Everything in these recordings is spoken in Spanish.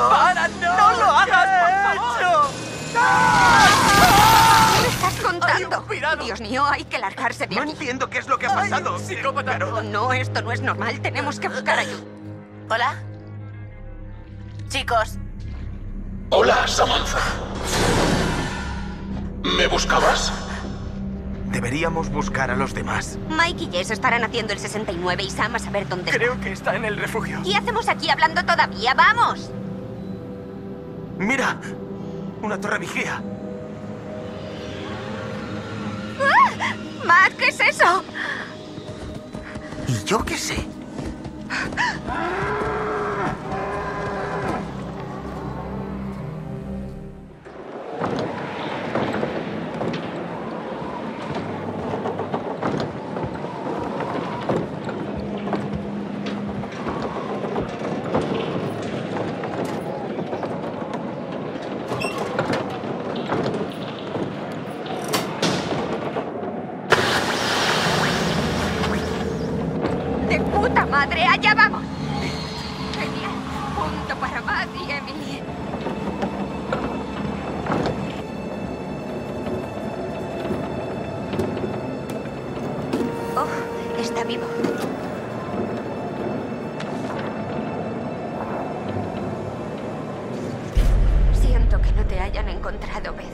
Dios! ¡Para, no! ¡No lo hagas, por favor! ¿Qué me estás ¡Hay contando? un pirado! Dios mío, hay que largarse de No aquí. entiendo qué es lo que ha pasado. psicópata! Oh, no, esto no es normal. Tenemos que buscar ayuda. ¿Hola? Chicos, Hola, Samantha. ¿Me buscabas? Deberíamos buscar a los demás. Mike y Jess estarán haciendo el 69 y Sam a saber dónde está. Creo que está en el refugio. ¿Qué hacemos aquí hablando todavía? ¡Vamos! ¡Mira! Una torre vigía. Matt, ¿qué es eso? ¿Y yo qué sé? ¡De puta madre! ¡Allá vamos! Genial. Punto para Matt y Emily. Oh, está vivo. Siento que no te hayan encontrado, Beth.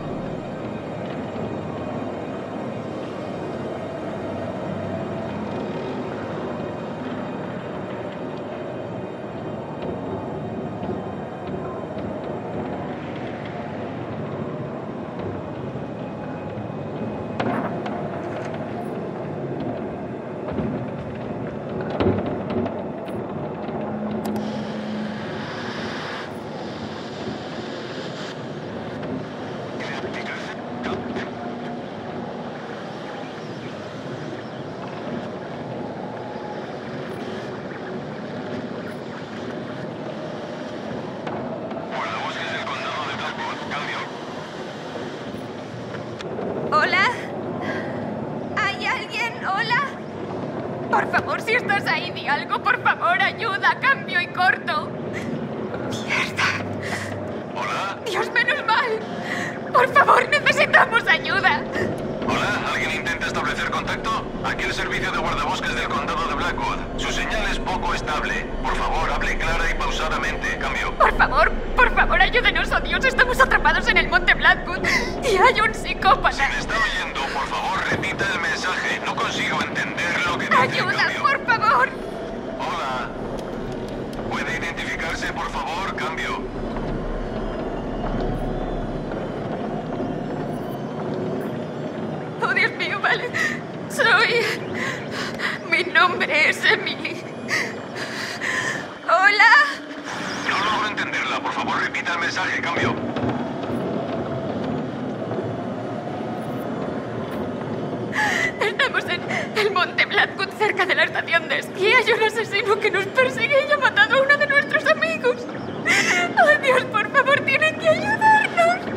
¿Hola? ¿Hay alguien? ¿Hola? Por favor, si estás ahí, di algo. Por favor, ayuda. Cambio y corto. Mierda. Hola. Dios, menos mal. Por favor, necesitamos ayuda. Hola, ¿alguien intenta establecer contacto? Aquí el servicio de guardabosques del condado de Blackwood. Su señal es poco estable. Por favor, hable clara y pausadamente. Cambio. Por favor, ayúdenos, oh Dios. Estamos atrapados en el monte Blackwood y hay un Si psicópata. me está oyendo, por favor, repita el mensaje. No consigo entender lo que dice. Ayuda, Cambio. por favor. Hola. ¿Puede identificarse, por favor? Cambio. Oh, Dios mío, vale. Mi nombre es Emily. Hola. No logro entenderla. Por favor, repita el mensaje. Cambio. Estamos en el monte Blackwood, cerca de la estación de esquí. Hay un asesino que nos persigue y ha matado a uno de nuestros amigos. Oh, Dios, por favor, tienen que ayudarnos.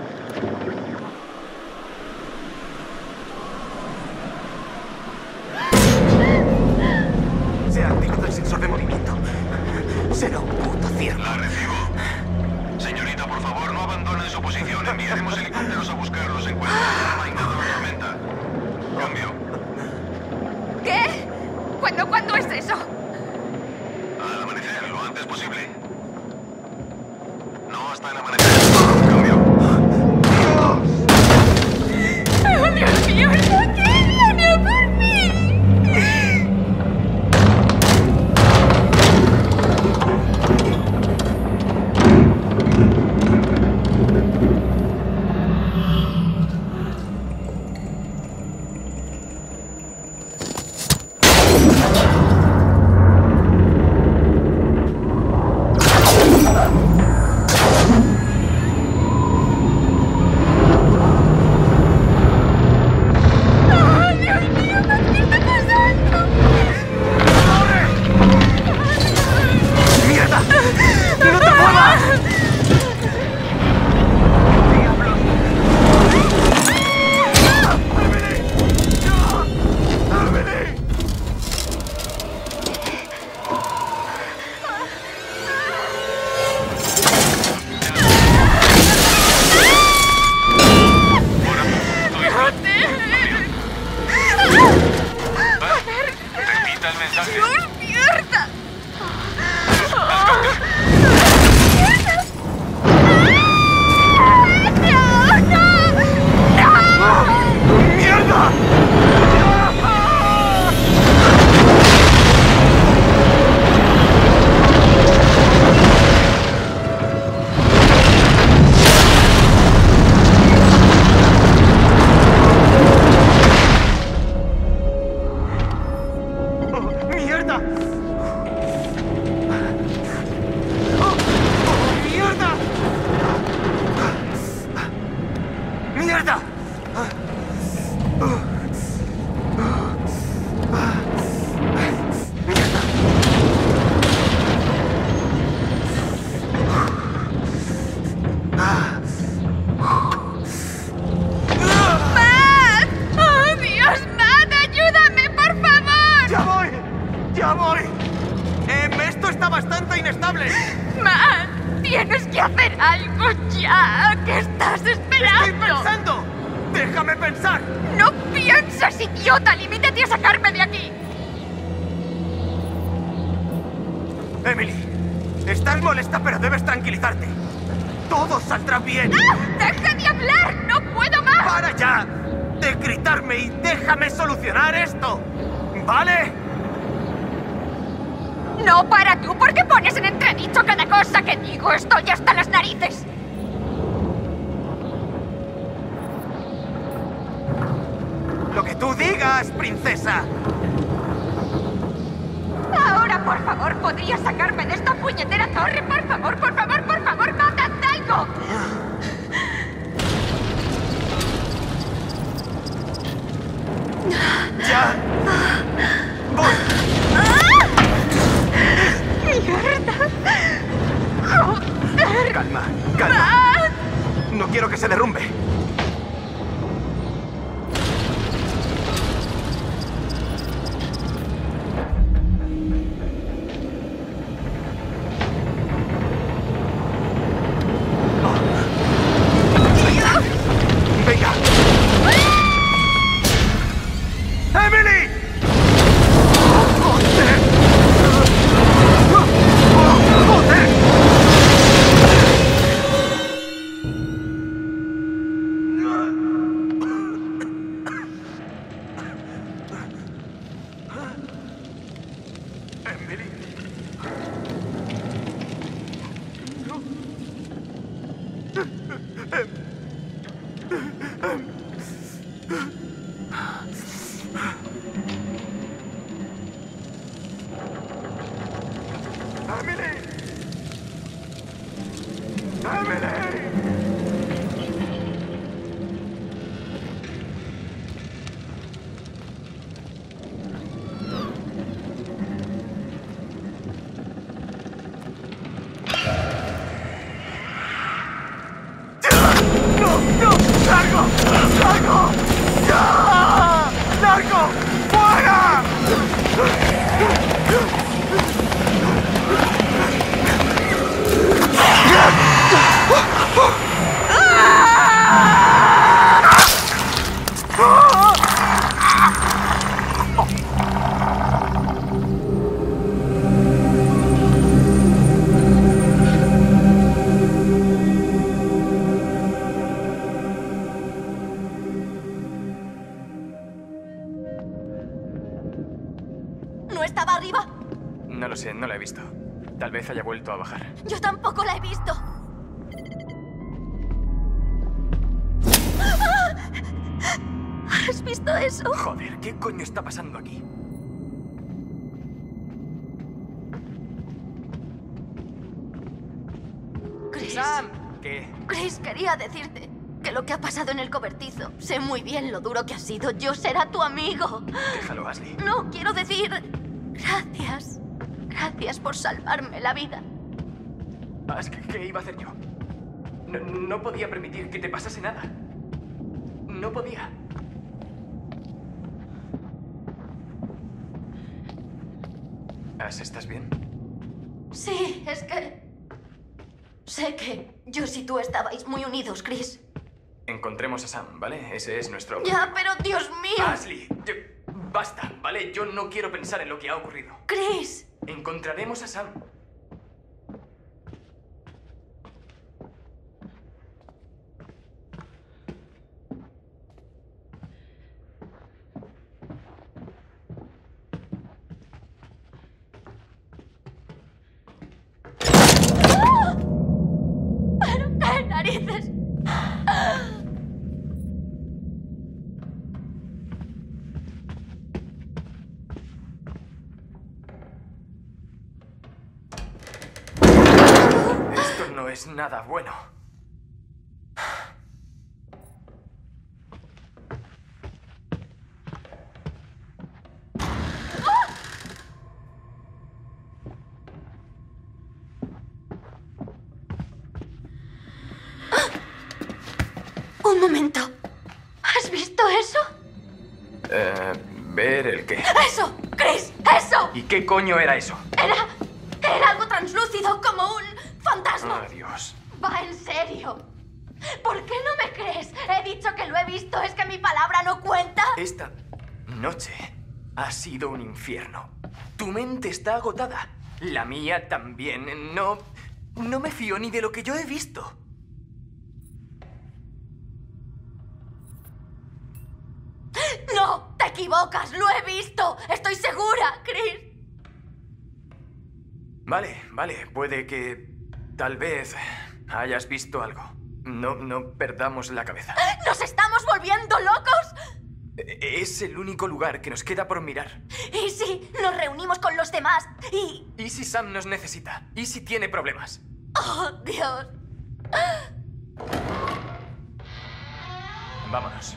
Se ha activado el sensor de movimiento. Será un puto cierre. La recibo. Señorita, por favor, no abandonen su posición. Enviaremos helicópteros a buscarlos en cuanto haya amainado la tormenta. Cambio. ¿Qué? ¿Cuándo es eso? Al amanecer. ¡Ya voy! Esto está bastante inestable. Matt, tienes que hacer algo ya. ¿Qué estás esperando? ¡Estoy pensando! ¡Déjame pensar! ¡No pienses, idiota! ¡Limítate a sacarme de aquí! Emily, estás molesta, pero debes tranquilizarte. Todo saldrá bien. ¡Ah! ¡Deja de hablar! ¡No puedo más! ¡Para ya de gritarme y déjame solucionar esto! ¿Vale? No, para tú, ¿por qué pones en entredicho cada cosa que digo? Estoy hasta las narices. Lo que tú digas, princesa. Ahora, por favor, ¿podrías sacarme de esta puñetera torre? Por favor, por favor, por favor, matad algo. ¡Ya! ¡Voy! ¡Mierda! ¡Joder! Calma, calma. Matt. No quiero que se derrumbe. ¡Venga! ¡Emily! ¡Joder! ¡Joder! Emily. Emily. Emily. ¡No! ¡No! ¡Largo! ¡Largo! ¡Ya! ¡Largo! ¡Fuera! ¿No estaba arriba? No lo sé, no la he visto. Tal vez haya vuelto a bajar. Yo tampoco la he visto. ¿Has visto eso? Joder, ¿qué coño está pasando aquí? Chris. ¡Sam! ¿Qué? Chris, quería decirte que lo que ha pasado en el cobertizo, sé muy bien lo duro que ha sido. Yo será tu amigo. Déjalo, Ashley. No, quiero decir... Gracias. Gracias por salvarme la vida. ¿Qué iba a hacer yo? No podía permitir que te pasase nada. No podía. ¿Estás bien? Sí, es que... Sé que yo y tú estabais muy unidos, Chris. Encontremos a Sam, ¿vale? Ese es nuestro... Ya, pero Dios mío. Ashley, basta, ¿vale? Yo no quiero pensar en lo que ha ocurrido. Chris. Encontraremos a Sam. ¿Pero qué narices? Esto no es nada bueno. Un momento. ¿Has visto eso? ¿Ver el qué? ¡Eso! ¡Chris! ¡Eso! ¿Y qué coño era eso? Era algo translúcido, como un fantasma. Dios. Va, en serio. ¿Por qué no me crees? He dicho que lo he visto. ¿Es que mi palabra no cuenta? Esta noche ha sido un infierno. Tu mente está agotada. La mía también. No me fío ni de lo que yo he visto. ¡No! ¡Te equivocas! ¡Lo he visto! ¡Estoy segura, Chris! Vale. Puede que... tal vez hayas visto algo. No perdamos la cabeza. ¿Nos estamos volviendo locos? Es el único lugar que nos queda por mirar. ¿Y si nos reunimos con los demás? ¿Y si Sam nos necesita? ¿Y si tiene problemas? ¡Oh, Dios! Vámonos.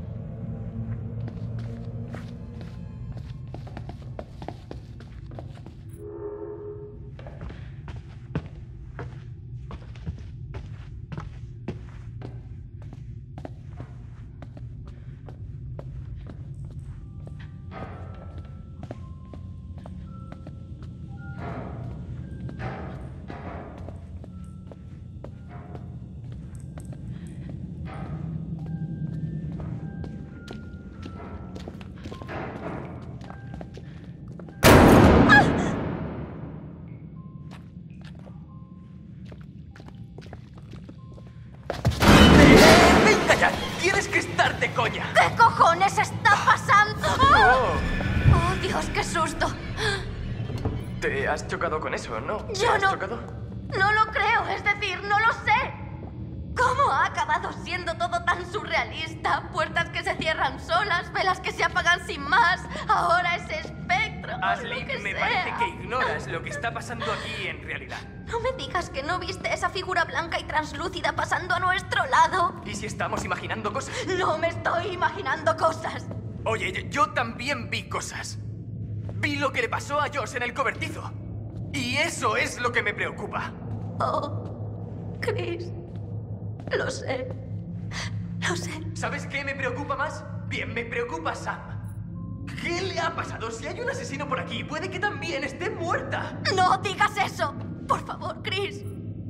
¡Tienes que estar de coña! ¿Qué cojones está pasando? ¡Oh, Dios, qué susto! Te has chocado con eso, ¿no? ¿Te Yo has no... chocado? No lo creo, es decir, no lo sé. ¿Cómo ha acabado siendo todo tan surrealista? Puertas que se cierran solas, velas que se apagan sin más. Ahora ese espectro. Ashley, lo que me sea. parece que ignoras lo que está pasando aquí en realidad. No me digas que no viste esa figura blanca y translúcida pasando a nuestro lado. ¿Y si estamos imaginando cosas? No me estoy imaginando cosas. Oye, yo también vi cosas. Vi lo que le pasó a Josh en el cobertizo. Y eso es lo que me preocupa. Oh, Chris. Lo sé. Lo sé. ¿Sabes qué me preocupa más? Bien, me preocupa Sam. ¿Qué le ha pasado? Si hay un asesino por aquí, puede que también esté muerta. ¡No digas eso! Por favor, Chris.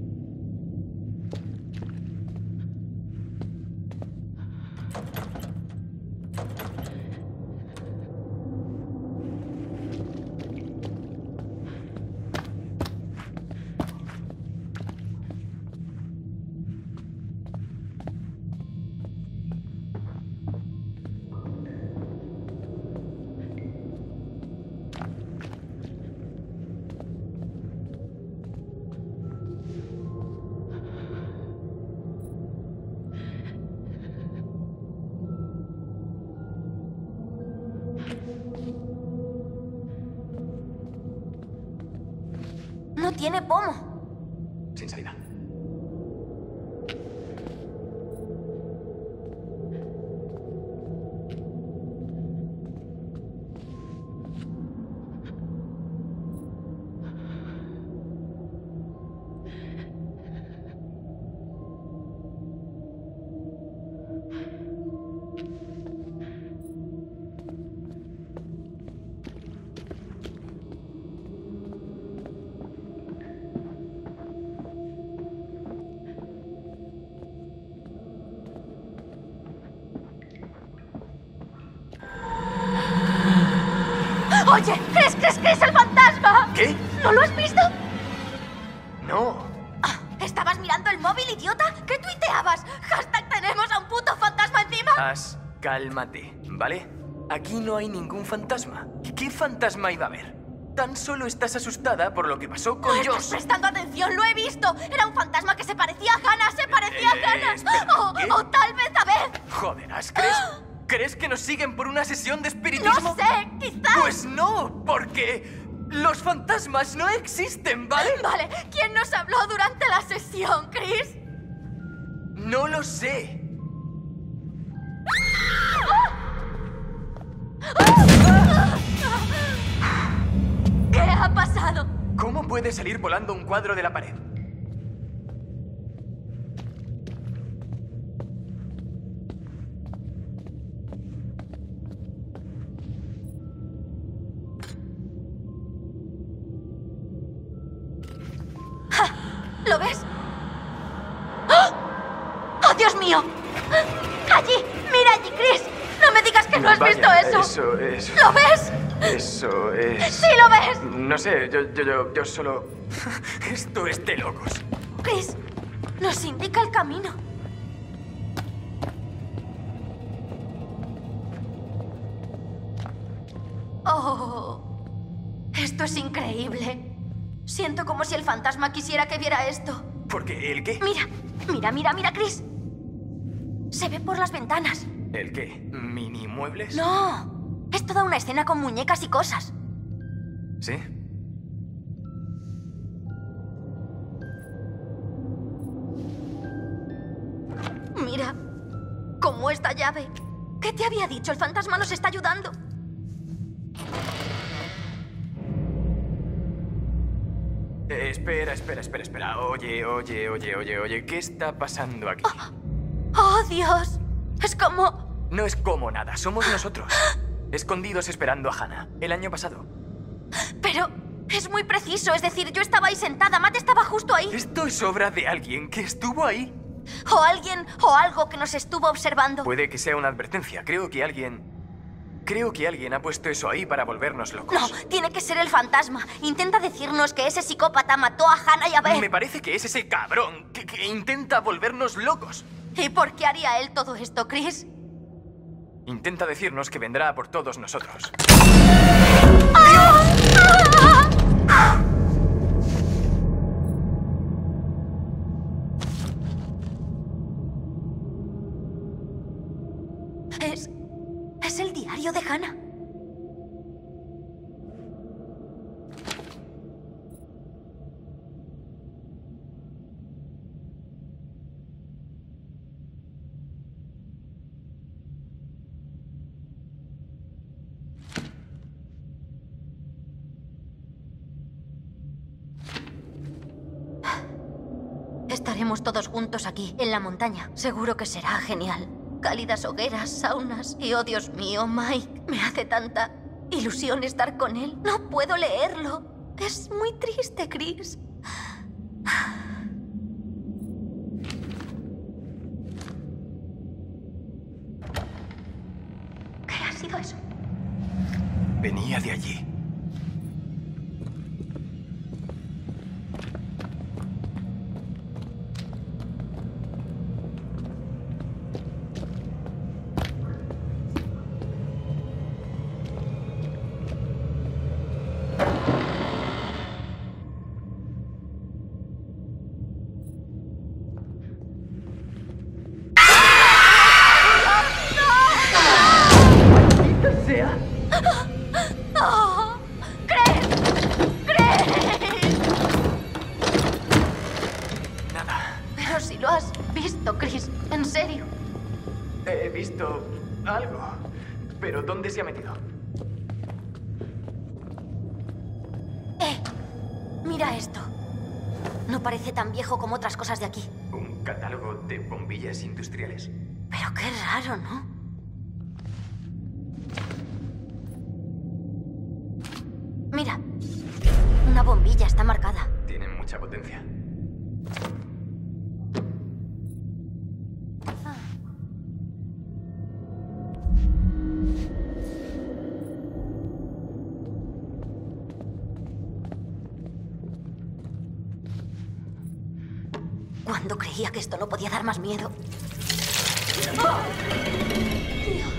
No tiene pomo. Sin salida. Oye, ¿crees el fantasma? ¿Qué? ¿No lo has visto? No. ¿Estabas mirando el móvil, idiota? ¿Qué tuiteabas? ¡Hashtag tenemos a un puto fantasma encima! Cálmate, ¿vale? Aquí no hay ningún fantasma. ¿Qué fantasma iba a haber? Tan solo estás asustada por lo que pasó con ¿No estás Josh. prestando atención? ¡Lo he visto! Era un fantasma que se parecía a Hannah, ¡se parecía a Hannah! espera, ¿qué? O tal vez a Beth. Joderás, ¿crees que nos siguen por una sesión de No espiritismo? sé, quizás. Pues no, porque los fantasmas no existen, ¿vale? Vale, ¿quién nos habló durante la sesión, Chris? No lo sé. ¿Qué ha pasado? ¿Cómo puede salir volando un cuadro de la pared? mío! ¡Allí! ¡Mira allí, Chris! ¡No me digas que no has visto eso! Eso es... ¿Lo ves? Eso es... ¡Sí lo ves! No sé, yo solo... Esto es de locos. Chris, nos indica el camino. Oh, esto es increíble. Siento como si el fantasma quisiera que viera esto. ¿Por qué? ¿El qué? Mira, Chris. Se ve por las ventanas. ¿El qué? ¿Mini muebles? No, es toda una escena con muñecas y cosas. ¿Sí? Mira, como esta llave. ¿Qué te había dicho? El fantasma nos está ayudando. Espera. Oye. ¿Qué está pasando aquí? ¡Oh, Dios! Es como... No es como nada, somos nosotros. Escondidos esperando a Hannah, el año pasado. Pero es muy preciso, es decir, yo estaba ahí sentada, Matt estaba justo ahí. Esto es obra de alguien que estuvo ahí. O alguien o algo que nos estuvo observando. Puede que sea una advertencia. Creo que alguien ha puesto eso ahí para volvernos locos. No, tiene que ser el fantasma. Intenta decirnos que ese psicópata mató a Hannah y a Ben. Me parece que es ese cabrón que intenta volvernos locos. ¿Y por qué haría él todo esto, Chris? Intenta decirnos que vendrá por todos nosotros. Es el diario de Hannah. Estaremos todos juntos aquí, en la montaña. Seguro que será genial. Cálidas hogueras, saunas y, oh Dios mío, Mike, me hace tanta ilusión estar con él. No puedo leerlo. Es muy triste, Chris. ¿Qué ha sido eso? Venía de allí. ¡Oh! ¡Chris! Nada. Pero si lo has visto, Chris. En serio. He visto algo. Pero ¿dónde se ha metido? Mira esto. No parece tan viejo como otras cosas de aquí. ¿Un catálogo de bombillas industriales? Pero qué raro, ¿no? Mira. Una bombilla está marcada. Tienen mucha potencia. Cuando creía que esto no podía dar más miedo. ¡Oh! Dios.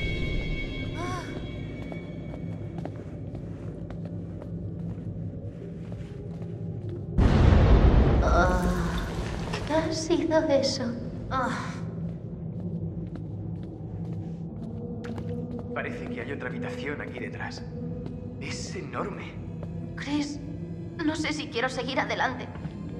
¿Qué ha sido eso? Parece que hay otra habitación aquí detrás. Es enorme. Chris, no sé si quiero seguir adelante.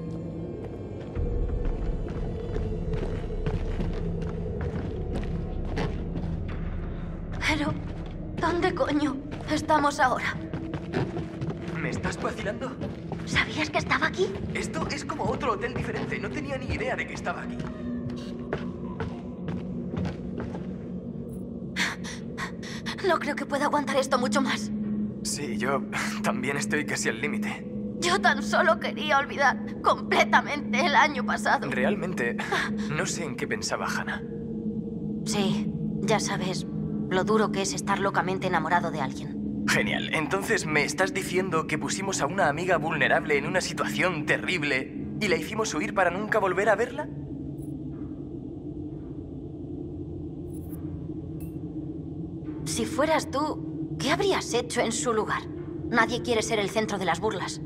Pero, ¿dónde coño estamos ahora? ¿Me estás vacilando? ¿Sabías que estaba aquí? Esto es como otro hotel diferente. No tenía ni idea de que estaba aquí. No creo que pueda aguantar esto mucho más. Sí, yo también estoy casi al límite. Yo tan solo quería olvidar completamente el año pasado. Realmente, no sé en qué pensaba Hannah. Sí, ya sabes lo duro que es estar locamente enamorado de alguien. Genial. Entonces, ¿me estás diciendo que pusimos a una amiga vulnerable en una situación terrible y la hicimos huir para nunca volver a verla? Si fueras tú, ¿qué habrías hecho en su lugar? Nadie quiere ser el centro de las burlas.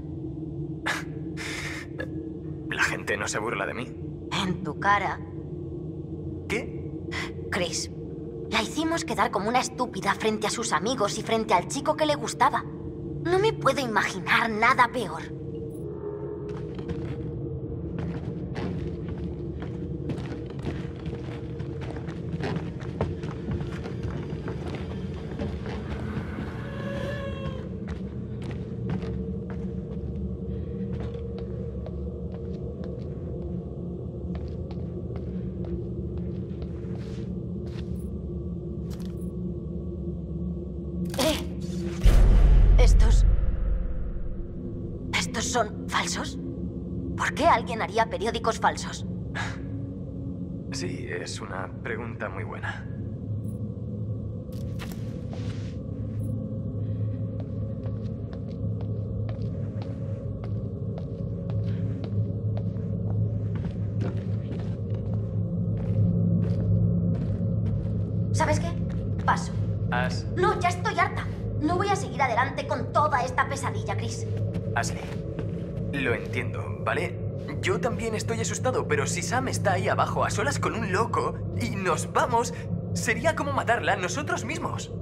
La gente no se burla de mí. En tu cara. ¿Qué? Chris, la hicimos quedar como una estúpida frente a sus amigos y frente al chico que le gustaba. No me puedo imaginar nada peor. ¿Estos son falsos? ¿Por qué alguien haría periódicos falsos? Sí, es una pregunta muy buena. ¿Sabes qué? Paso. No, ya estoy harta. No voy a seguir adelante con toda esta pesadilla, Chris. Ashley, lo entiendo, ¿vale? Yo también estoy asustado, pero si Sam está ahí abajo a solas con un loco y nos vamos, sería como matarla nosotros mismos.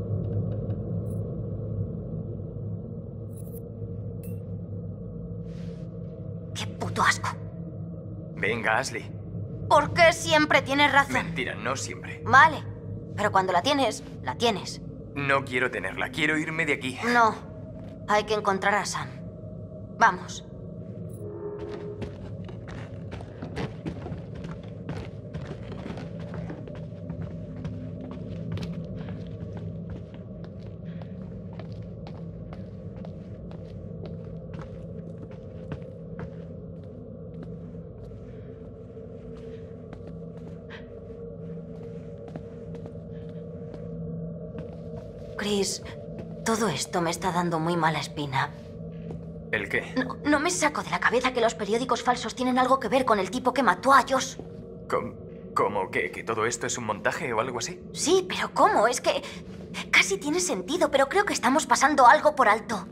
¡Qué puto asco! Venga, Ashley. ¿Por qué siempre tienes razón? Mentira, no siempre. Vale, pero cuando la tienes, la tienes. No quiero tenerla, quiero irme de aquí. No, hay que encontrar a Sam. Vamos. Chris, todo esto me está dando muy mala espina. ¿El qué? No me saco de la cabeza que los periódicos falsos tienen algo que ver con el tipo que mató a Josh. ¿Cómo? ¿Que todo esto es un montaje o algo así? Sí, pero ¿cómo? Es que casi tiene sentido, pero creo que estamos pasando algo por alto.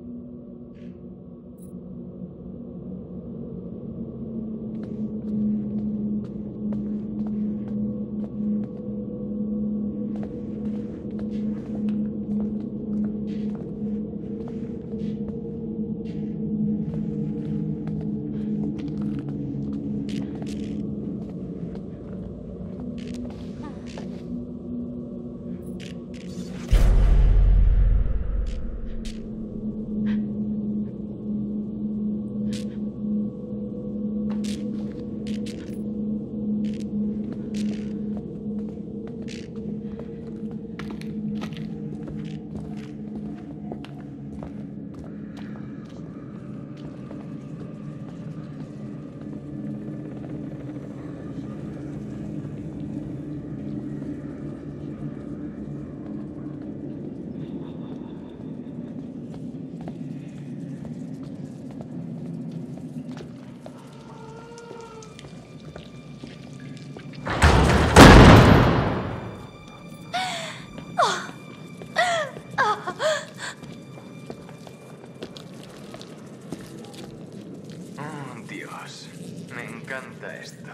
Dios, me encanta esto.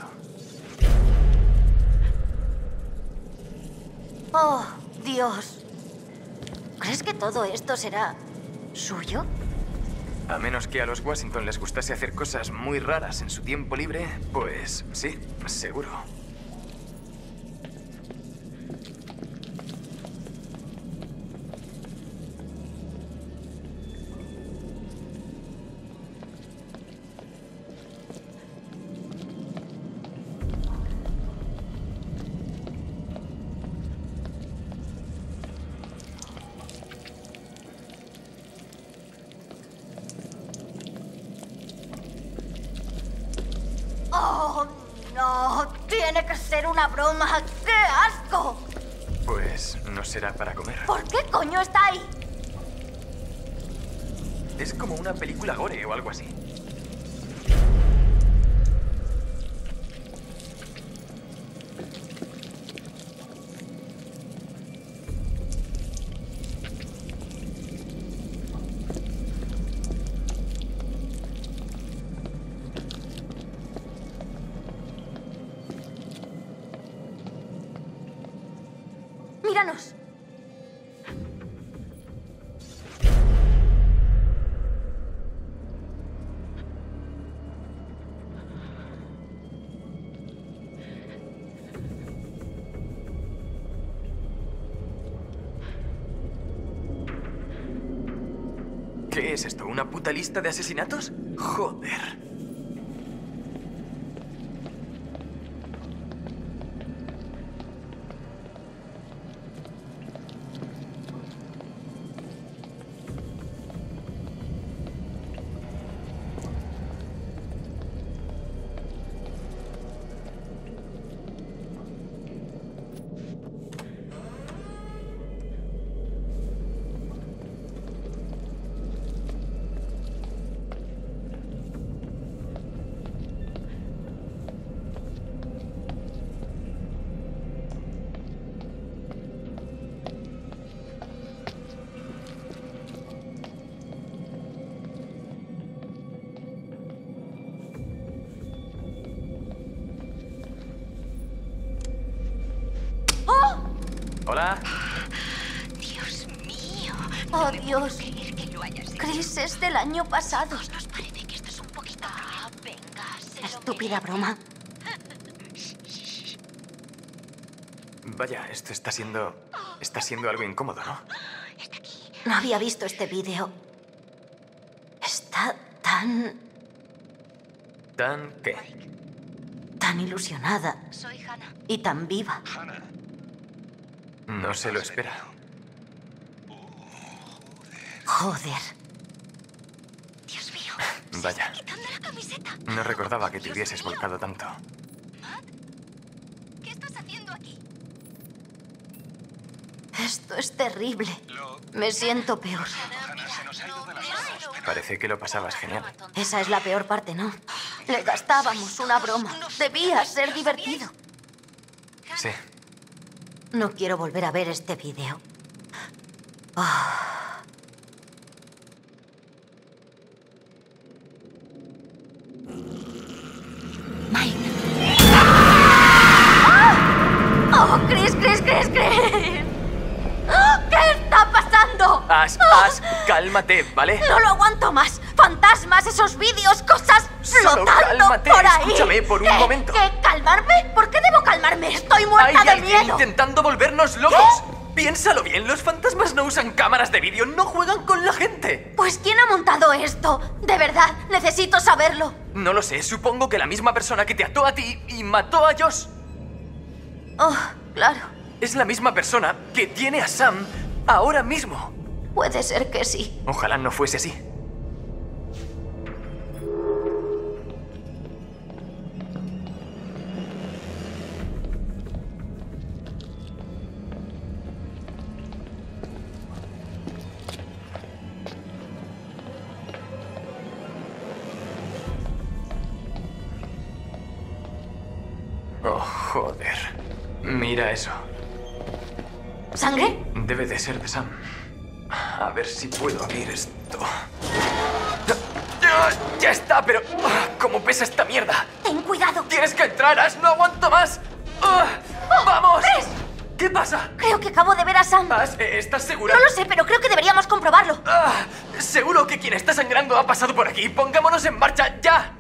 Oh, Dios. ¿Crees que todo esto será suyo? A menos que a los Washington les gustase hacer cosas muy raras en su tiempo libre, pues sí, seguro. tiene que ser una broma. ¡Qué asco! Pues no será para comer. ¿Por qué coño está ahí? Es como una película gore o algo así. Míranos. ¿Qué es esto? ¿Una puta lista de asesinatos? Joder. Hola. Dios mío. Oh, No me Dios. puedo creer que lo hayas hecho. Chris, es del año pasado. Nos parece que esto es un poquito... venga, se lo Estúpida broma. Vaya, esto está siendo algo incómodo, ¿no? Está aquí. No había visto este vídeo. Está tan ¿Qué? ilusionada Soy Hannah. y tan viva. No se lo espera. Joder. Dios mío. Vaya. Quitando la camiseta. No recordaba que te hubieses volcado tanto. ¿Qué estás haciendo aquí? Esto es terrible. Me siento peor. Parece que lo pasabas genial. Esa es la peor parte, ¿no? Le gastábamos una broma. Debía ser divertido. Sí. No quiero volver a ver este vídeo. Ah. Mike. ¡Ah! ¡Oh, Chris! ¡Ah! ¿Qué está pasando? Ash, cálmate, ¿vale? No lo aguanto más. Fantasmas, esos vídeos, cosas Solo flotando cálmate, por ahí. escúchame por un momento. ¿Qué? ¿Calmarme? ¿Por qué debo calmarme? Estoy Hay muerta de alguien miedo. intentando volvernos locos. Piénsalo bien, los fantasmas no usan cámaras de vídeo, no juegan con la gente. Pues ¿quién ha montado esto? De verdad, necesito saberlo. No lo sé, supongo que la misma persona que te ató a ti y mató a Josh Oh, claro. es la misma persona que tiene a Sam ahora mismo. Puede ser que sí. Ojalá no fuese así. Oh, joder. Mira eso. ¿Sangre? Debe de ser de Sam. A ver si puedo abrir esto. ¡Ya está! Pero... ¿cómo pesa esta mierda? Ten cuidado. ¡Tienes que entrar, Ash! ¡No aguanto más! ¡Vamos! Chris. ¿Qué pasa? Creo que acabo de ver a Sam. Ash, ¿estás segura? No lo sé, pero creo que deberíamos comprobarlo. Seguro que quien está sangrando ha pasado por aquí. Pongámonos en marcha ya.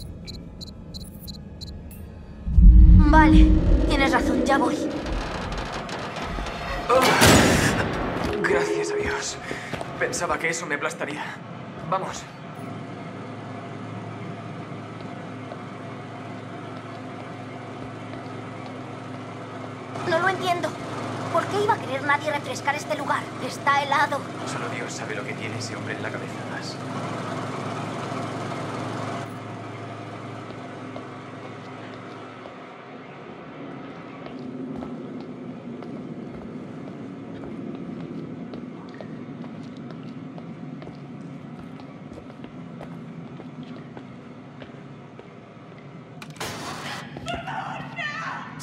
Vale, tienes razón, ya voy. Gracias a Dios. Pensaba que eso me aplastaría. Vamos. No lo entiendo. ¿Por qué iba a querer nadie refrescar este lugar? Está helado. Solo Dios sabe lo que tiene ese hombre en la cabeza, Ash.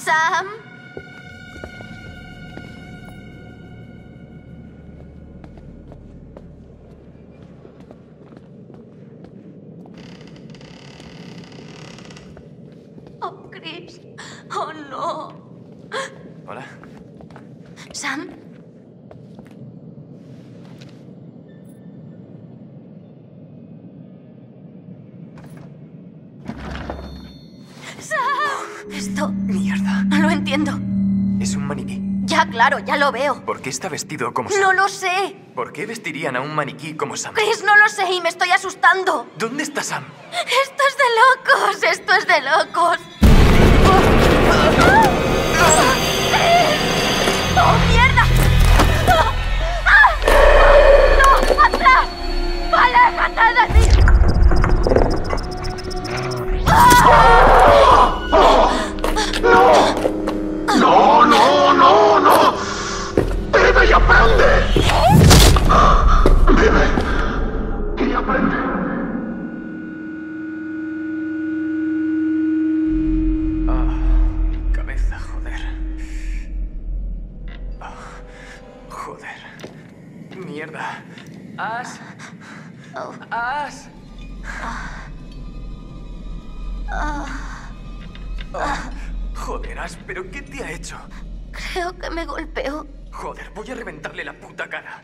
Sam. Oh, Chris. Oh, no. Hola. Sam. Sam. Esto... Mierda. No lo entiendo. Es un maniquí. Ya, claro, ya lo veo. ¿Por qué está vestido como Sam? No lo sé. ¿Por qué vestirían a un maniquí como Sam? Chris, no lo sé y me estoy asustando. ¿Dónde está Sam? Esto es de locos. Esto es de locos. ¡Oh, mierda! ¡No! ¡Atrás! ¡Aléjate de mí! ¡No, no, no, no! ¡Bebe y aprende! ¡Bebe y aprende! Cabeza, joder. Joder. Mierda. Ash. Ash. Joder, Ash, ¿pero qué te ha hecho? Creo que me golpeó. Joder, voy a reventarle la puta cara.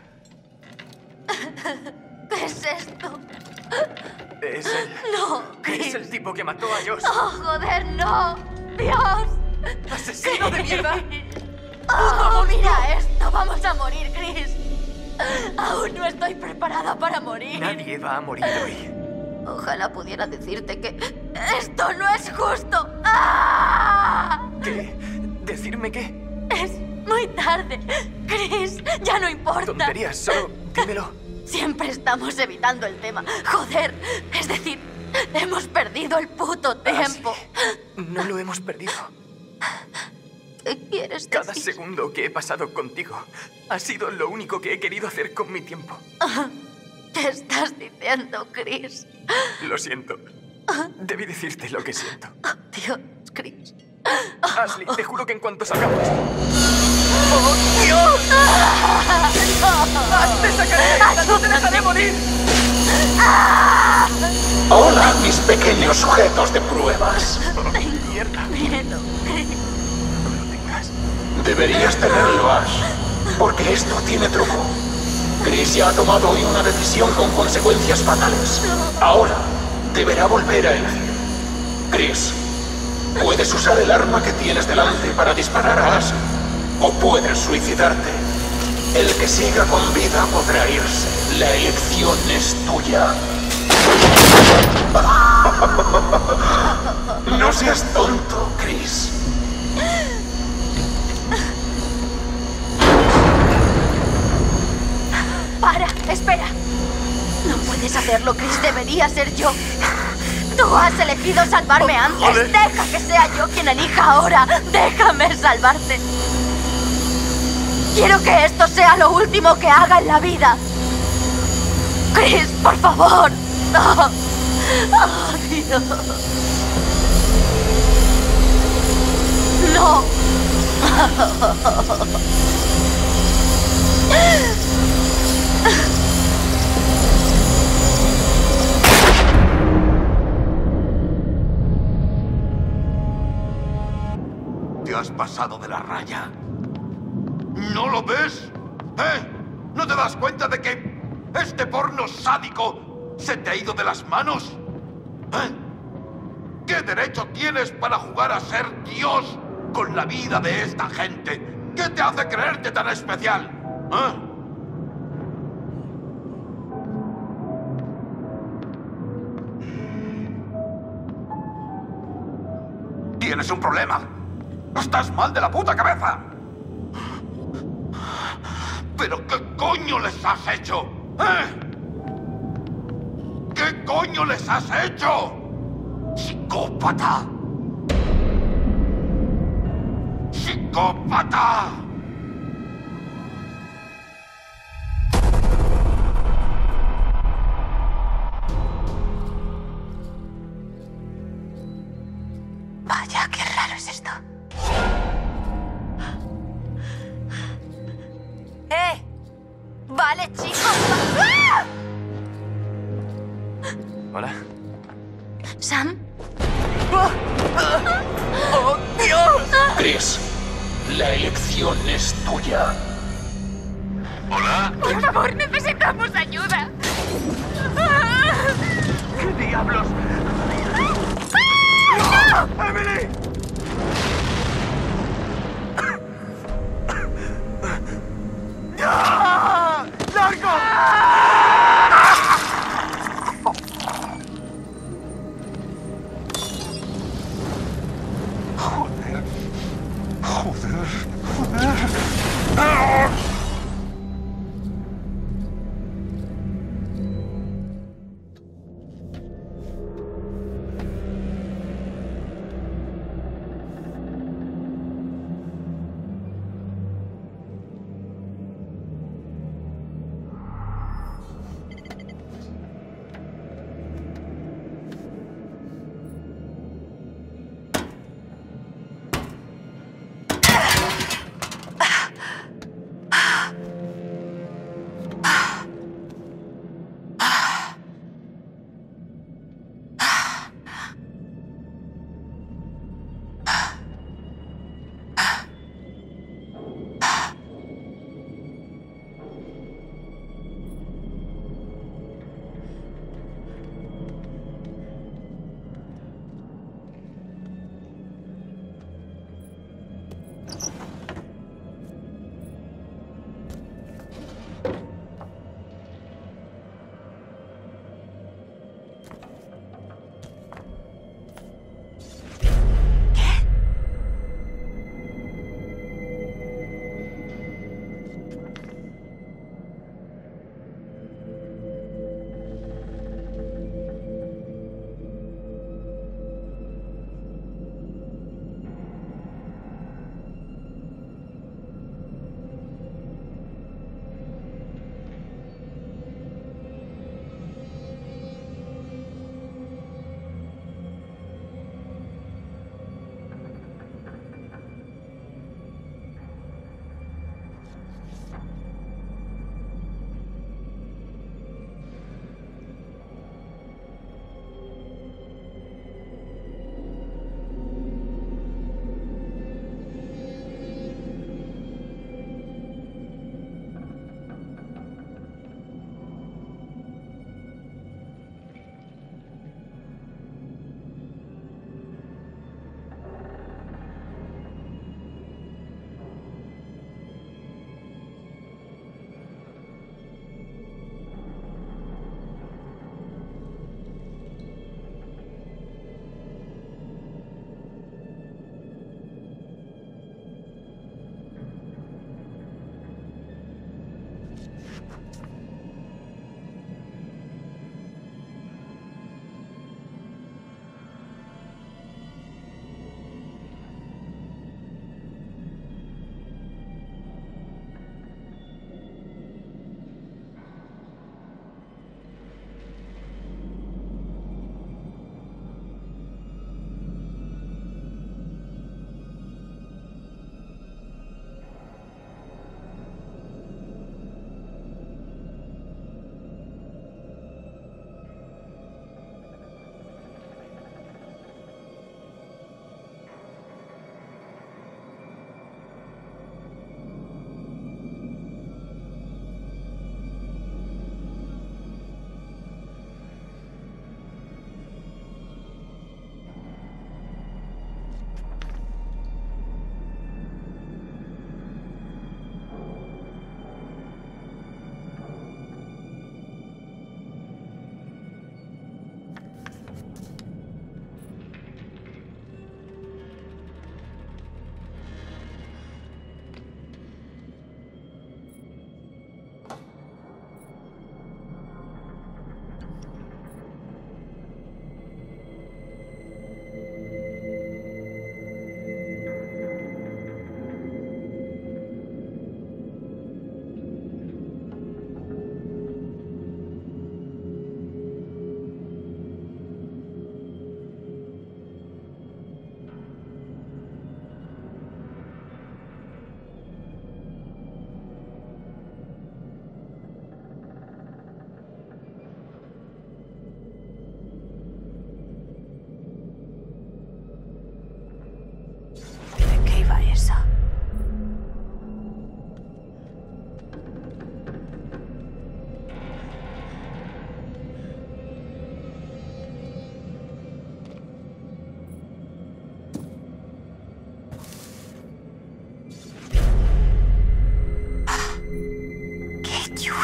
¿Qué es esto? Es él. No, Chris. Es el tipo que mató a Josh. ¡Oh, joder, no! ¡Dios! ¡Asesino de mierda! ¡Oh, mira esto! ¡Vamos a morir, Chris! Aún no estoy preparada para morir. Nadie va a morir hoy. Ojalá pudiera decirte que esto no es justo. ¡Ah! ¿Qué? ¿Decirme qué? Es muy tarde. Chris, ya no importa. Tonterías, solo dímelo. Siempre estamos evitando el tema. Joder, es decir, hemos perdido el puto tiempo. No lo hemos perdido. ¿Qué quieres decir? Cada segundo que he pasado contigo ha sido lo único que he querido hacer con mi tiempo. ¿Qué estás diciendo, Chris? Lo siento. Debí decirte lo que siento. Dios, Chris. Ashley, te juro que en cuanto salgamos... ¡Oh, Dios! ¡Te sacaré de esta! ¡No te dejaré morir! Hola, mis pequeños sujetos de pruebas. ¡Mierda! Miedo, Chris. No lo tengas. Deberías tenerlo, Ash, porque esto tiene truco. Chris ya ha tomado hoy una decisión con consecuencias fatales. Ahora deberá volver a elegir. Chris, puedes usar el arma que tienes delante para disparar a Ash, o puedes suicidarte. El que siga con vida podrá irse. La elección es tuya. No seas tonto, Chris. Para, espera. No puedes hacerlo, Chris. Debería ser yo. Tú has elegido salvarme antes. Deja que sea yo quien elija ahora. Déjame salvarte. Quiero que esto sea lo último que haga en la vida. Chris, por favor. Oh, oh, Dios. No. Te has pasado de la raya. ¿No lo ves? ¿Eh? ¿No te das cuenta de que este porno sádico se te ha ido de las manos? ¿Eh? ¿Qué derecho tienes para jugar a ser Dios con la vida de esta gente? ¿Qué te hace creerte tan especial? ¿Eh? Tienes un problema. Estás mal de la puta cabeza. ¿Pero qué coño les has hecho? ¿Eh? ¿Qué coño les has hecho? ¡Psicópata! ¡Psicópata! Vaya, qué raro es esto. Vale, chicos. ¡Ah! Hola. ¿Sam? ¡Oh, Dios! Chris, la elección es tuya. ¿Hola? Por favor, necesitamos ayuda. ¿Qué diablos? ¡No! ¡Emily! ¡Ah! ¡Largo!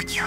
orgullo.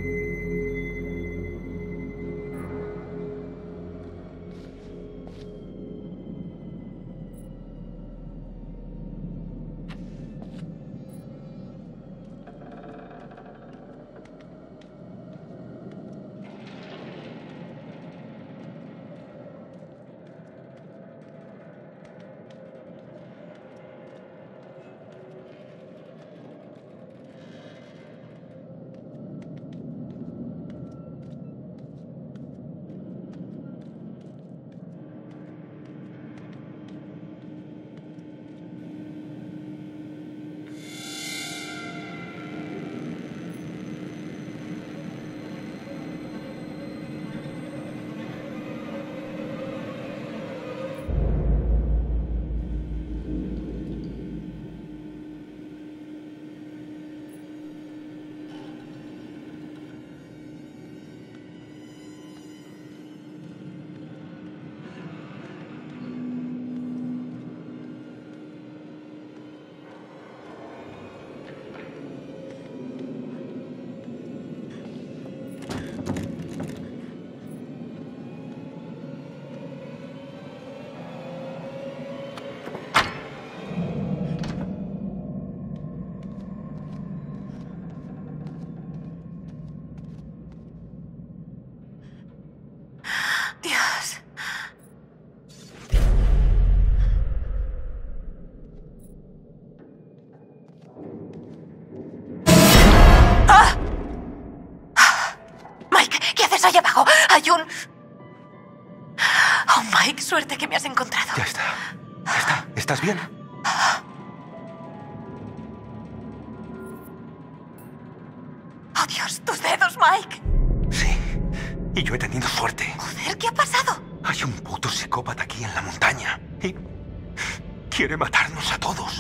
Allá abajo hay un... Oh, Mike, suerte que me has encontrado. Ya está. ¿Estás bien? Oh, Dios, tus dedos, Mike. Sí. Y yo he tenido suerte. Joder, ¿qué ha pasado? Hay un puto psicópata aquí en la montaña. Y quiere matarnos a todos.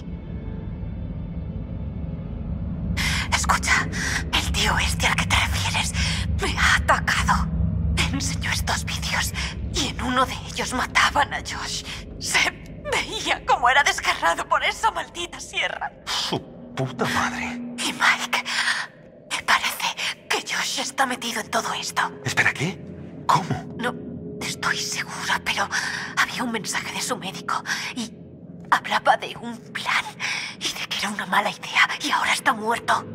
Escucha, el tío este al que te refieres me ha atacado. Me enseñó estos vídeos y en uno de ellos mataban a Josh. Se veía como era desgarrado por esa maldita sierra. Su puta madre. Y Mike, me parece que Josh está metido en todo esto. Espera, ¿qué? ¿Cómo? No estoy segura, pero había un mensaje de su médico y hablaba de un plan y de que era una mala idea y ahora está muerto.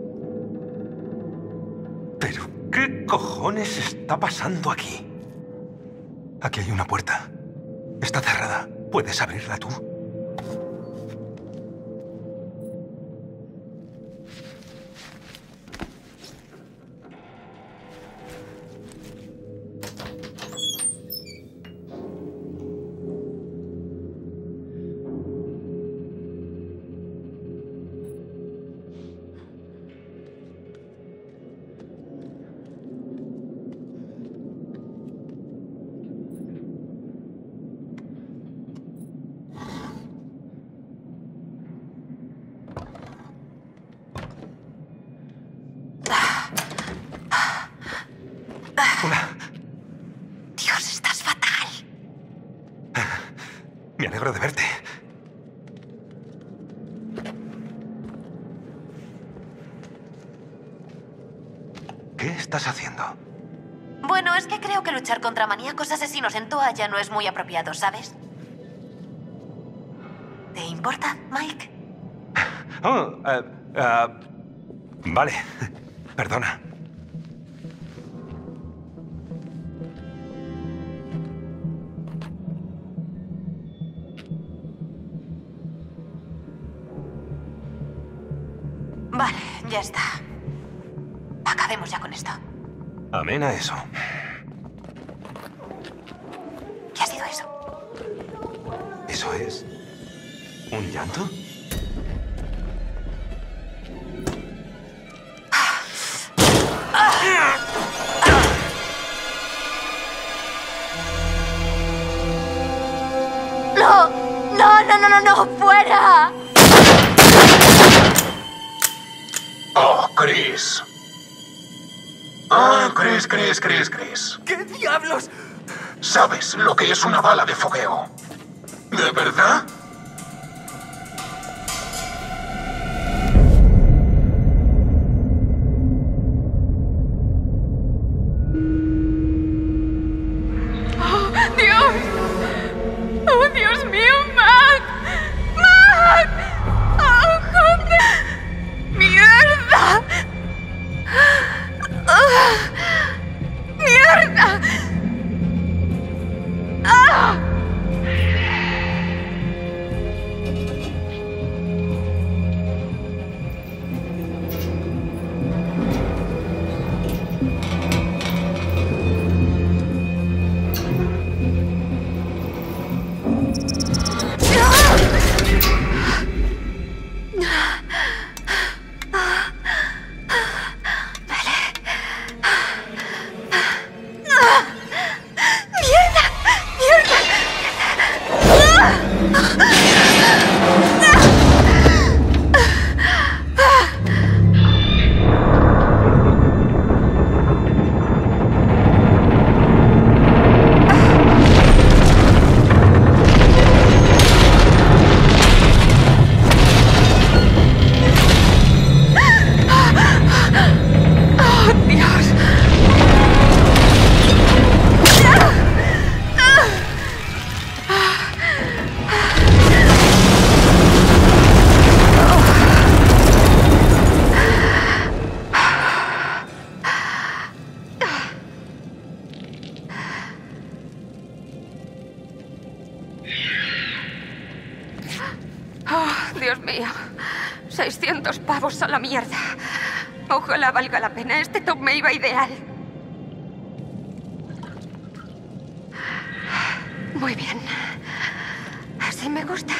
¿Pero qué cojones está pasando aquí? Aquí hay una puerta. Está cerrada. ¿Puedes abrirla tú? Hola. Dios, estás fatal. Me alegro de verte. ¿Qué estás haciendo? Bueno, es que creo que luchar contra maníacos asesinos en toalla no es muy apropiado, ¿sabes? ¿Te importa, Mike? Oh, vale. Perdona. Vale, ya está. Acabemos ya con esto. Amén a eso. ¿Qué ha sido eso? ¿Eso es un llanto? ¡No! ¡No, no, no, no, no! ¡Fuera! Oh, Chris. Ah, Chris. ¿Qué diablos? ¿Sabes lo que es una bala de fogueo? ¿De verdad? Dios mío. 600 pavos a la mierda. Ojalá valga la pena. Este top me iba ideal. Muy bien. Así me gusta.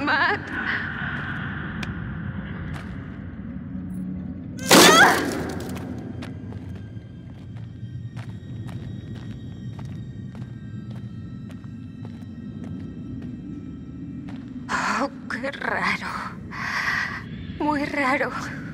Matt. Oh, qué raro. Muy raro.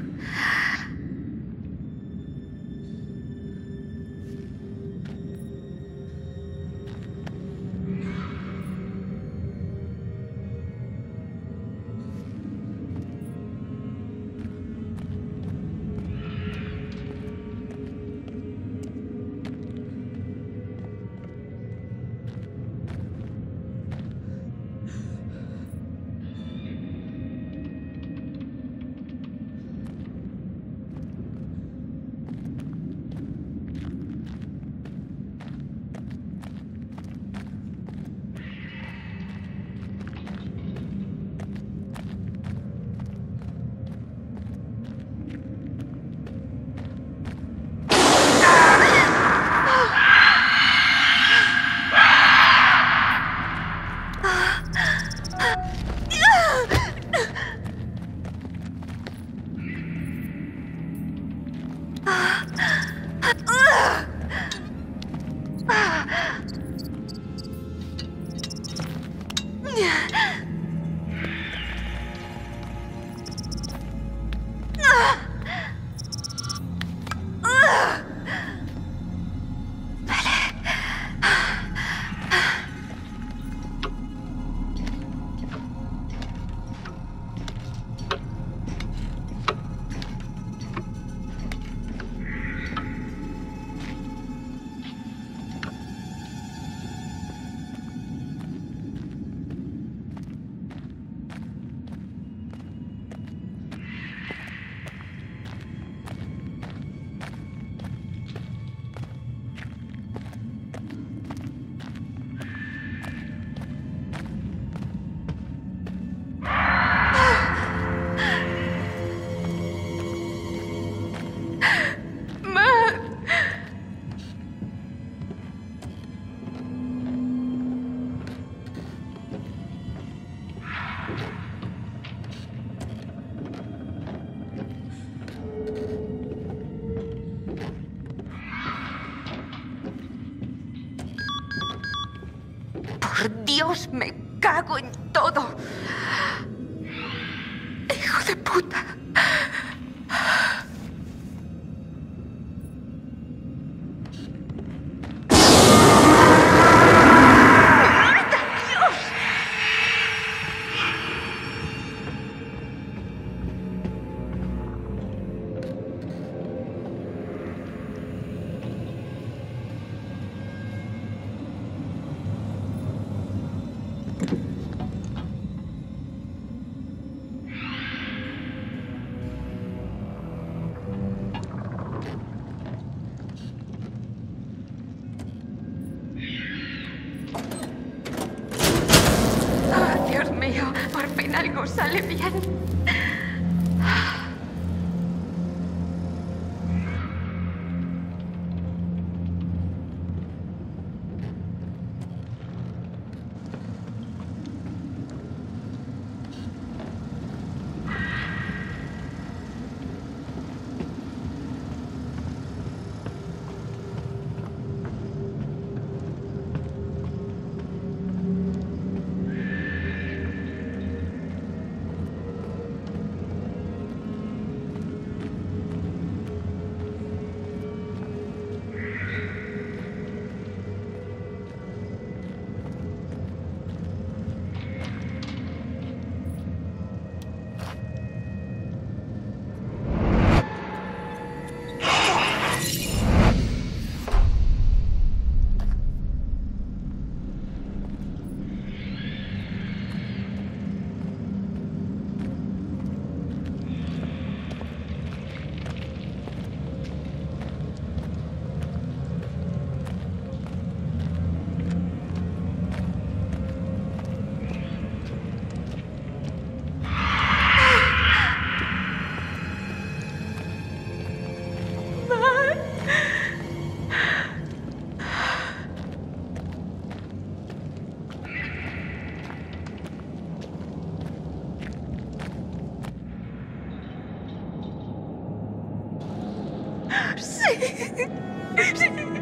Por Dios, me cago en todo. Hijo de puta. Dios mío, por fin algo sale bien. Sí.